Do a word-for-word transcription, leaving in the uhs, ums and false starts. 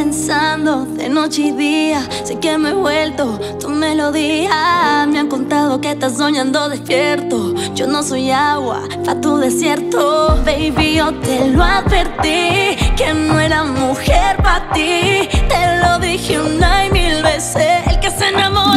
pensando de noche y día. Sé que me he vuelto tu melodía. Me han contado que estás soñando despierto. Yo no soy agua pa' tu desierto. Baby, yo te lo advertí, que no era mujer pa' ti. Te lo dije una y mil veces. El que se enamora